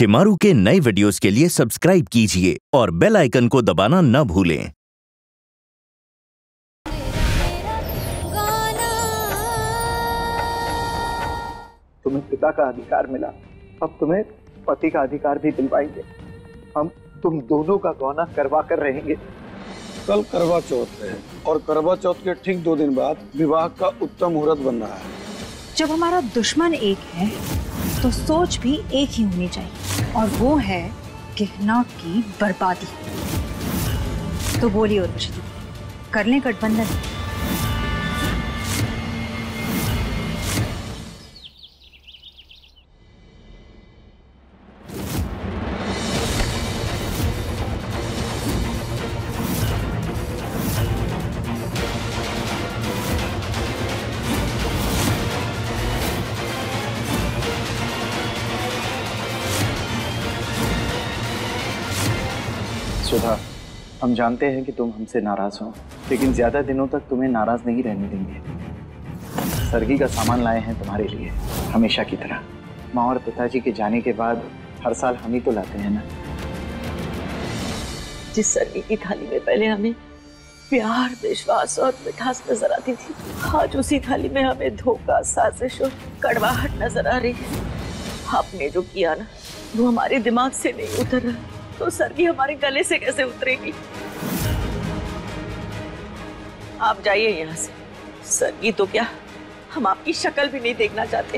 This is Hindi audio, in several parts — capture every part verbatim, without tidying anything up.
शेमारू के नए वीडियोस के लिए सब्सक्राइब कीजिए और बेल आइकन को दबाना न भूलें। तुम्हें पिता का अधिकार मिला, अब तुम्हें पति का अधिकार भी दिलवाएंगे। हम तुम दोनों का गौना करवा कर रहेंगे। कल करवा चौथ है और करवा चौथ के ठीक दो दिन बाद विवाह का उत्तम मुहूर्त बन रहा है। जब हमारा दुश्मन एक है तो सोच भी एक ही होनी चाहिए, और वो है गहना की बर्बादी। तो बोलिए उर्वशी जी, कर लें गठबंधन? सुधा, हम जानते हैं कि तुम हमसे नाराज हो, लेकिन ज्यादा दिनों तक तुम्हें नाराज नहीं रहने देंगे। सरगी का सामान लाए हैं तुम्हारे लिए, हमेशा की तरह। माँ और पिताजी के जाने के बाद हर साल हम ही तो लाते हैं ना। जिस सरगी की थाली में पहले हमें प्यार, विश्वास और मिठास नजर आती थी, आज उसी थाली में हमें धोखा, साजिश और कड़वाहट नजर आ रही है। आपने जो किया ना, वो हमारे दिमाग से नहीं उतर रहा, तो सरगी हमारे गले से कैसे उतरेगी? आप जाइए यहाँ से। सरगी तो क्या, हम आपकी शक्ल भी नहीं देखना चाहते।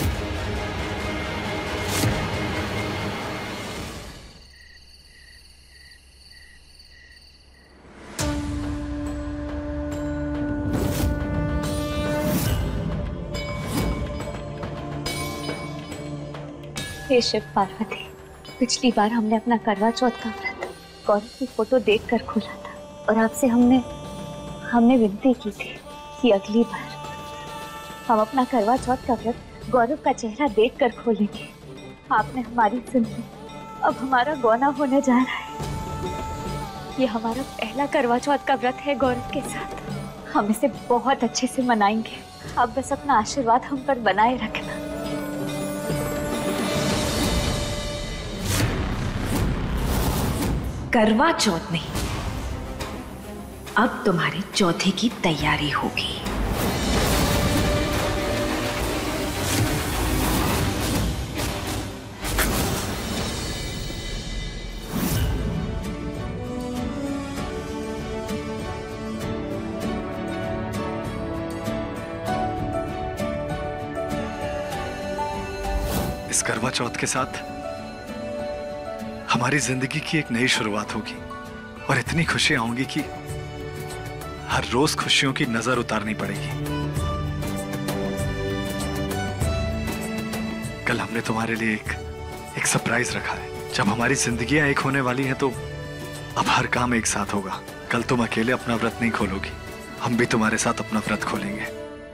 हे शिव पार्वती, पिछली बार हमने अपना करवा चौथ का व्रत गौरव की फोटो देखकर खोला था, और आपसे हमने हमने विनती की थी कि अगली बार हम अपना करवा चौथ का व्रत गौरव का चेहरा देखकर खोलेंगे। आपने हमारी सुन ली। अब हमारा गौना होने जा रहा है। ये हमारा पहला करवा चौथ का व्रत है गौरव के साथ। हम इसे बहुत अच्छे से मनाएंगे। आप बस अपना आशीर्वाद हम पर बनाए रखना। करवा चौथ नहीं, अब तुम्हारे चौथे की तैयारी होगी। इस करवा चौथ के साथ हमारी जिंदगी की एक नई शुरुआत होगी, और इतनी खुशियां होंगी कि हर रोज खुशियों की नजर उतारनी पड़ेगी। कल हमने तुम्हारे लिए एक एक सरप्राइज रखा है। जब हमारी जिंदगियां एक होने वाली हैं तो अब हर काम एक साथ होगा। कल तुम अकेले अपना व्रत नहीं खोलोगी, हम भी तुम्हारे साथ अपना व्रत खोलेंगे।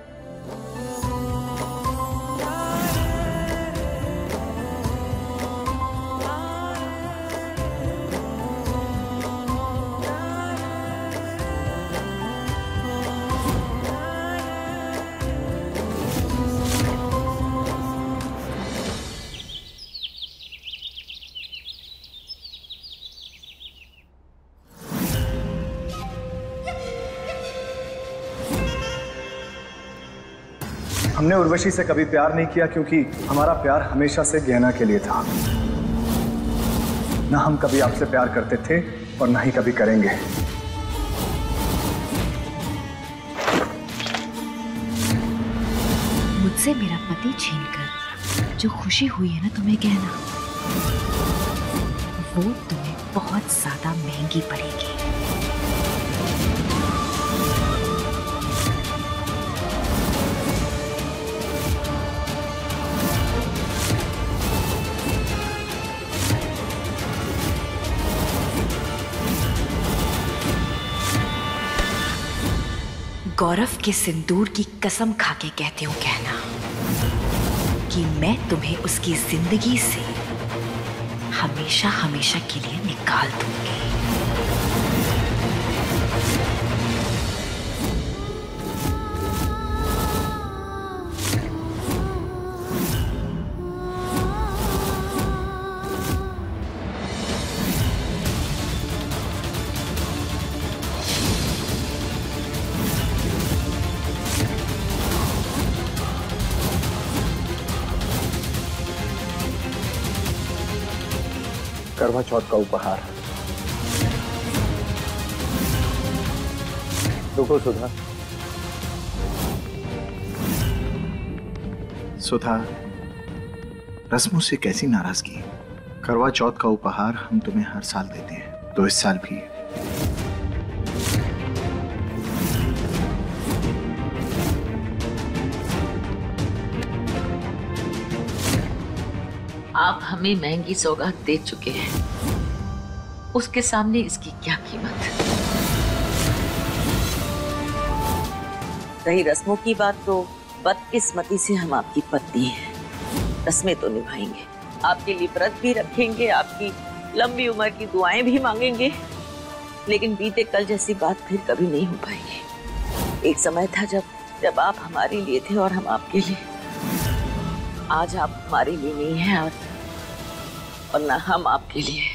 हमने उर्वशी से कभी प्यार नहीं किया, क्योंकि हमारा प्यार हमेशा से गहना के लिए था। ना हम कभी आपसे प्यार करते थे और ना ही कभी करेंगे। मुझसे मेरा पति छीनकर जो खुशी हुई है ना तुम्हें गहना, वो तुम्हें बहुत ज्यादा महंगी पड़ेगी। गौरव के सिंदूर की कसम खाके कहती हूँ कहना कि मैं तुम्हें उसकी जिंदगी से हमेशा हमेशा के लिए निकाल दूंगी। करवा चौथ का उपहार। रुको सुधा। सुधा, रस्मों से कैसी नाराजगी? करवा चौथ का उपहार हम तुम्हें हर साल देते हैं, तो इस साल भी। आप हमें महंगी सौगात दे चुके हैं, उसके सामने इसकी क्या कीमत? रही रस्मों की बात, तो बदकिस्मती से हम आपकी पत्नी हैं। रस्में तो निभाएंगे, आपके लिए व्रत भी रखेंगे, आपकी लंबी उम्र की दुआएं भी मांगेंगे, लेकिन बीते कल जैसी बात फिर कभी नहीं हो पाएगी। एक समय था जब जब आप हमारे लिए थे और हम आपके लिए। आज आप हमारे लिए नहीं हैं और, और ना हम आपके लिए।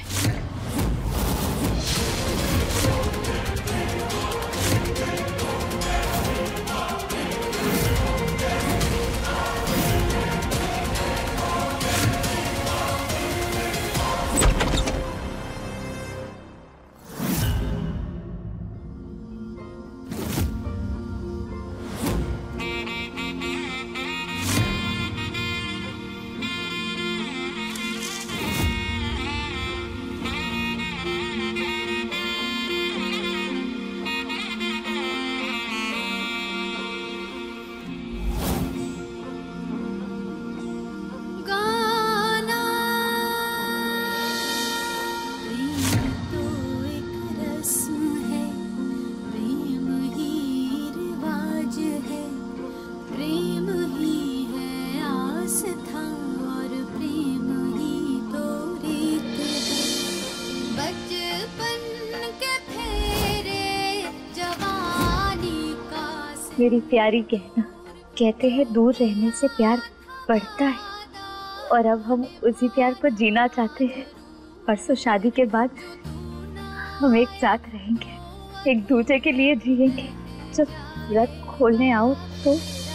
मेरी प्यारी गहना, कहते हैं दूर रहने से प्यार बढ़ता है, और अब हम उसी प्यार को जीना चाहते हैं। परसों शादी के बाद हम एक साथ रहेंगे, एक दूसरे के लिए जिएंगे। जब व्रत खोलने आओ तो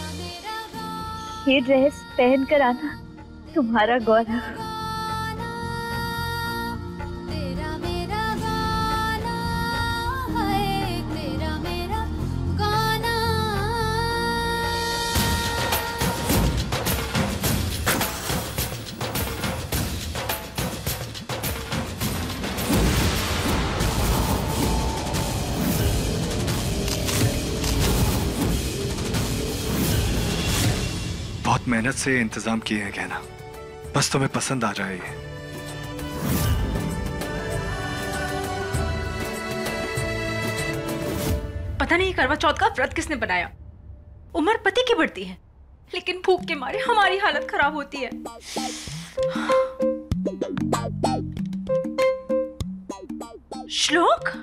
ये ड्रेस पहन कर आना, तुम्हारा गौरव। बहुत मेहनत से इंतजाम किए हैं गहना, बस तुम्हें पसंद आ जाए। पता नहीं करवा चौथ का व्रत किसने बनाया। उम्र पति की बढ़ती है, लेकिन भूख के मारे हमारी हालत खराब होती है। श्लोक,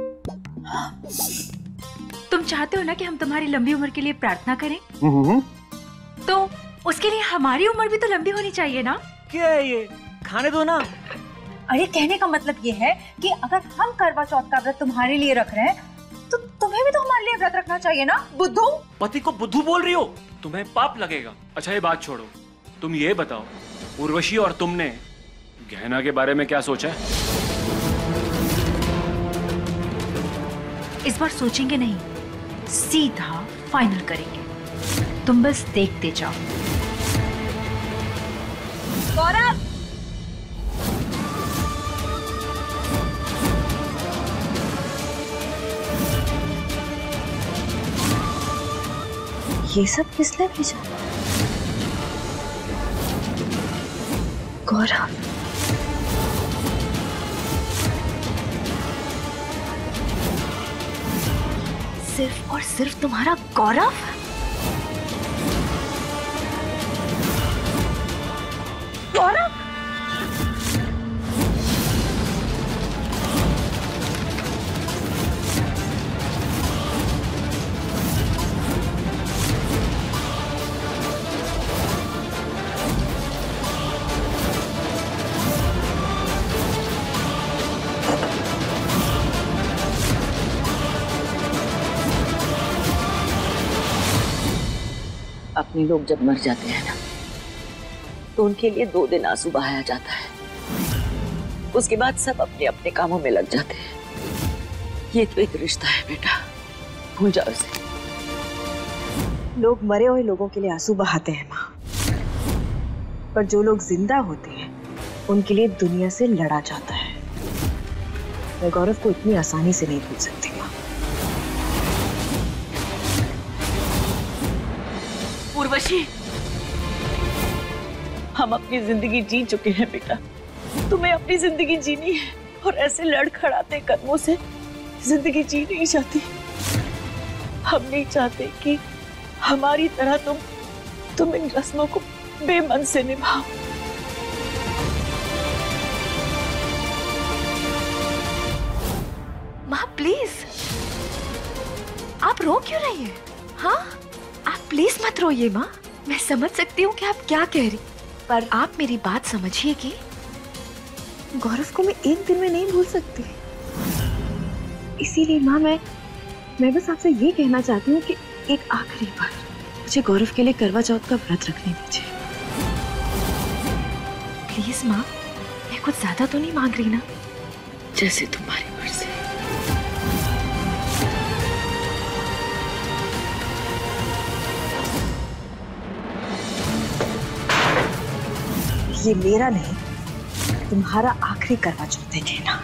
तुम चाहते हो ना कि हम तुम्हारी लंबी उम्र के लिए प्रार्थना करें? तो उसके लिए हमारी उम्र भी तो लंबी होनी चाहिए ना? क्या है ये? खाने दो ना। अरे कहने का मतलब ये है कि अगर हम करवा चौथ का व्रत तुम्हारे लिए रख रहे हैं, तो तुम्हें भी तो हमारे लिए व्रत रखना चाहिए ना, बुद्धू। पति को बुद्धू बोल रही हो? तुम्हें पाप लगेगा। अच्छा ये बात छोड़ो, तुम ये बताओ, उर्वशी और तुमने गहना के बारे में क्या सोचा है? इस बार सोचेंगे नहीं, सीधा फाइनल करेंगे। तुम बस देखते जाओ। गौरव, ये सब किसने भेजा? गौरव, सिर्फ और सिर्फ तुम्हारा गौरव? गौरव, अपने लोग जब मर जाते हैं ना, तो उनके लिए दो दिन आंसू बहाया जाता है। उसके बाद सब अपने अपने कामों में लग जाते हैं। ये तो एक रिश्ता है बेटा, भूल जाओ इसे। लोग मरे हुए लोगों के लिए आंसू बहाते हैं माँ, पर जो लोग जिंदा होते हैं उनके लिए दुनिया से लड़ा जाता है। मैं गौरव को इतनी आसानी से नहीं भूल सकती माँ। उर्वशी, हम अपनी जिंदगी जी चुके हैं बेटा, तुम्हें अपनी जिंदगी जीनी है और ऐसे लड़खड़ाते कदमों से जिंदगी जी नहीं चाहती। हम नहीं चाहते कि हमारी तरह तुम तुम इन रस्मों को बेमन से निभाओ। माँ प्लीज, आप रो क्यों रही हैं? हाँ, आप प्लीज मत रोइए माँ। मैं समझ सकती हूँ कि आप क्या कह रही, पर आप मेरी बात समझिए कि गौरव को मैं एक दिन में नहीं भूल सकती। इसीलिए माँ मैं मैं बस आपसे ये कहना चाहती हूँ कि एक आखिरी बार मुझे गौरव के लिए करवा चौथ का व्रत रखने दीजिए। प्लीज माँ, मैं कुछ ज्यादा तो नहीं मांग रही ना? जैसे तुम्हारी मर्जी। ये मेरा नहीं, तुम्हारा आखिरी करवा चौथ है गेना।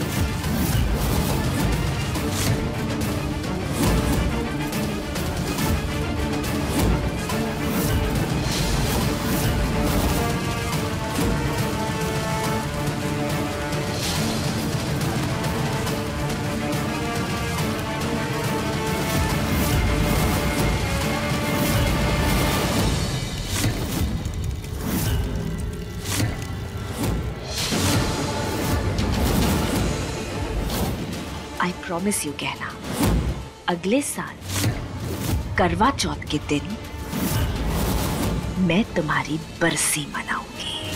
आई प्रॉमिस यू कहना, अगले साल करवा चौथ के दिन मैं तुम्हारी बरसी मनाऊंगी।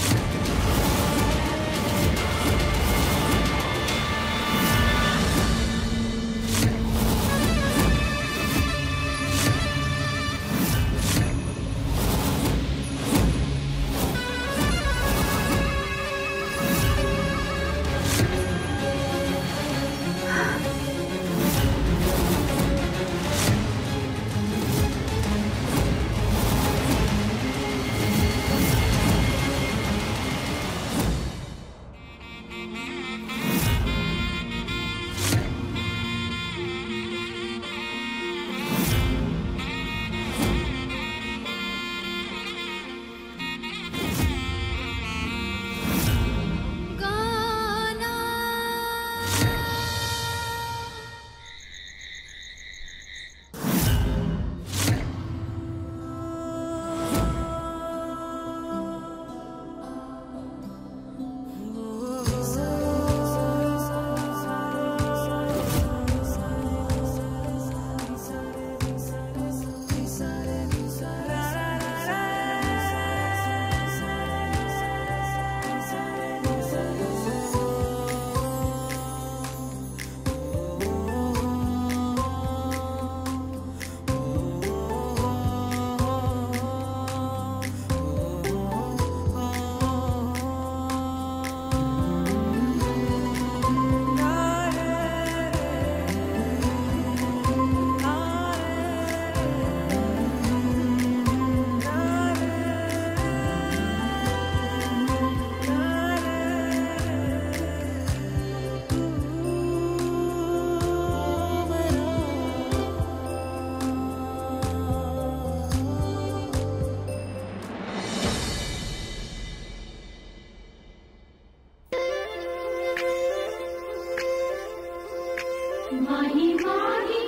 माही माही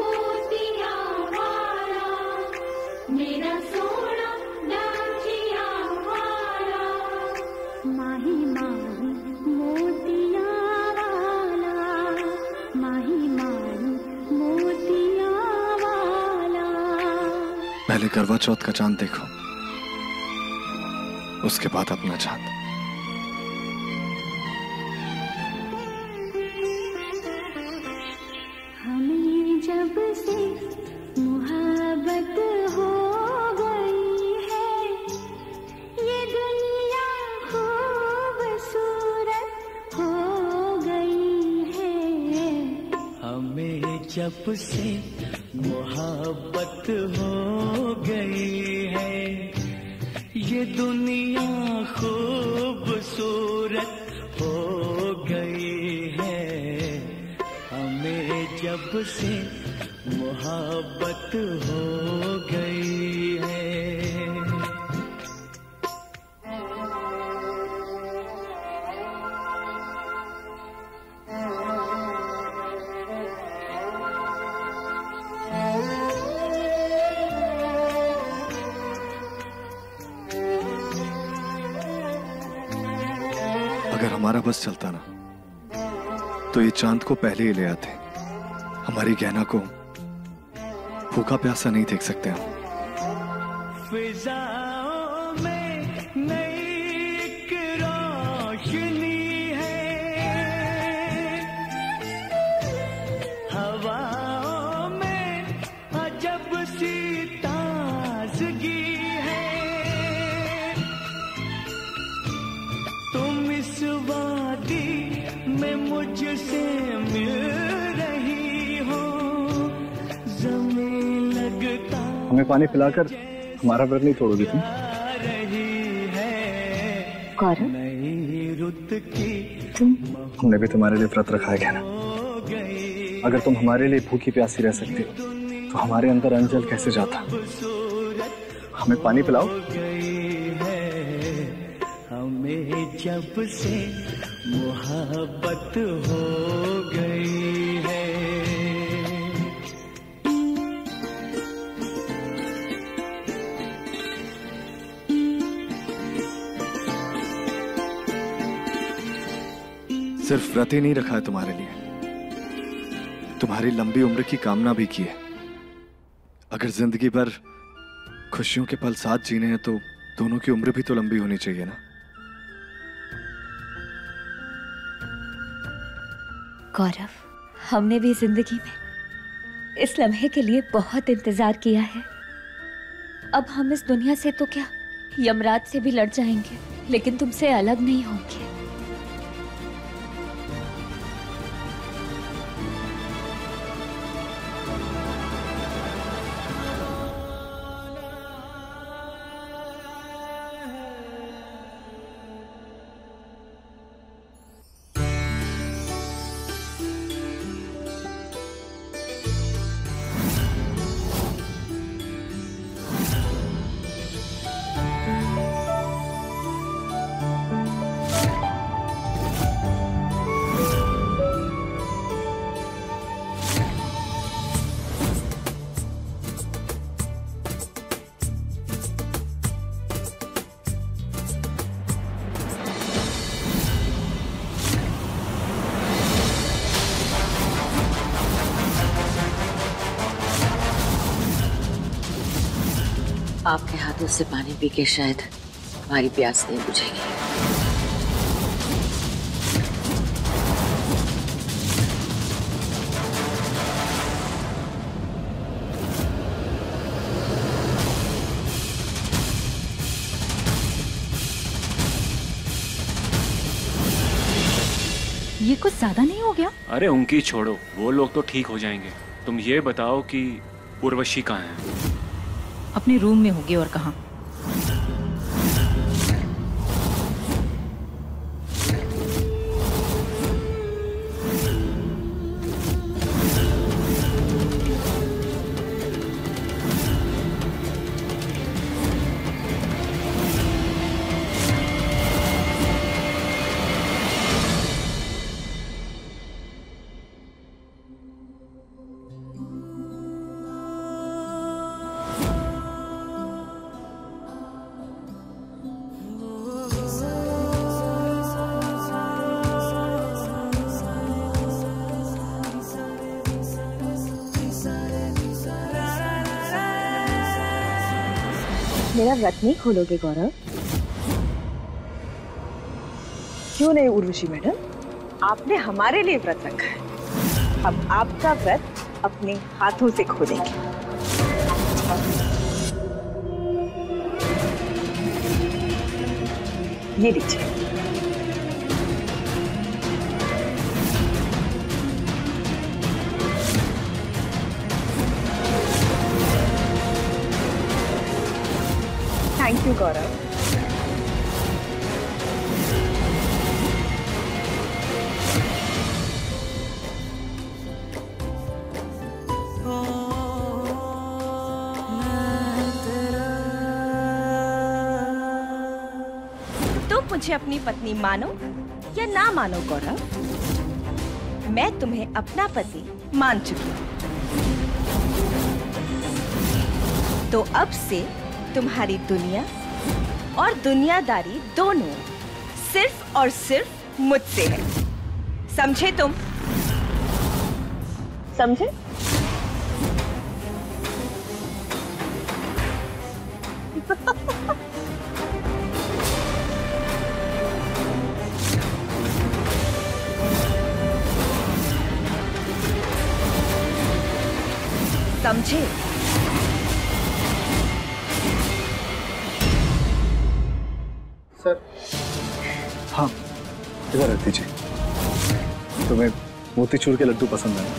मोतिया वाला मेरा सोना डांचिया वाला, माही माही मोतिया वाला, माही माही मोतिया वाला। पहले करवा चौथ का चांद देखो, उसके बाद अपना चांद। हमें जब से मोहब्बत हो गई है, ये दुनिया खूबसूरत जब से मोहब्बत हो गई है, ये दुनिया खूबसूरत हो गई है। हमें जब से मोहब्बत हो गई है। अगर हमारा बस चलता ना तो ये चांद को पहले ही ले आते। हमारी गहना को भूखा प्यासा नहीं देख सकते हम। फिजाओं में नई एक रोशनी है, हवाओं में अजब सी ताजगी है। तुम इस वादी में मुझसे मिल रही हो, जमीन लगता हमें पानी पिलाकर हमारा व्रत नहीं तोड़ोगी तुम? गौरव, तुम हमने भी तुम्हारे लिए व्रत रखा है गहना। अगर तुम हमारे लिए भूखी प्यासी रह सकती तो हमारे अंदर अंजल कैसे जाता? हमें पानी पिलाओ। हमें जब से मोहब्बत हो गई है। सिर्फ व्रत ही नहीं रखा है तुम्हारे लिए, तुम्हारी लंबी उम्र की कामना भी की है। अगर जिंदगी भर खुशियों के पल साथ जीने हैं तो दोनों की उम्र भी तो लंबी होनी चाहिए ना। गौरव, हमने भी जिंदगी में इस लम्हे के लिए बहुत इंतजार किया है। अब हम इस दुनिया से तो क्या यमराज से भी लड़ जाएंगे, लेकिन तुमसे अलग नहीं होंगे। आपके हाथों से पानी पी के शायद हमारी प्यास नहीं बुझेगी। ये कुछ ज्यादा नहीं हो गया? अरे उनकी छोड़ो, वो लोग तो ठीक हो जाएंगे। तुम ये बताओ कि उर्वशी कहाँ है? अपने रूम में होगी, और कहाँ? मेरा व्रत नहीं खोलोगे गौरव? क्यों नहीं उर्वशी मैडम, आपने हमारे लिए व्रत रखा है। अब आपका व्रत अपने हाथों से खोलेंगे। ये लीजिए। तुम गौरव। तुम मुझे अपनी पत्नी मानो या ना मानो गौरव, मैं तुम्हें अपना पति मान चुकी हूँ। तो अब से तुम्हारी दुनिया और दुनियादारी दोनों सिर्फ और सिर्फ मुझसे है, समझे तुम? समझे? समझे? सर, हाँ, इधर रख दीजिए। तुम्हें मोतीचूर के लड्डू पसंद है?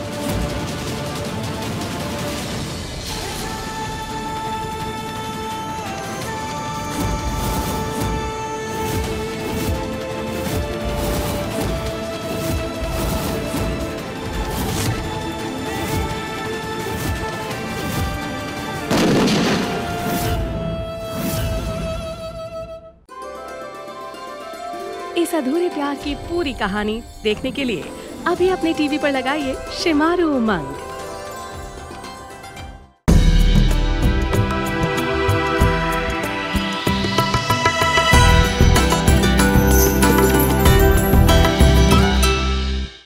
इस अधूरे प्यार की पूरी कहानी देखने के लिए अभी अपने टीवी पर लगाइए शेमारू उमंग।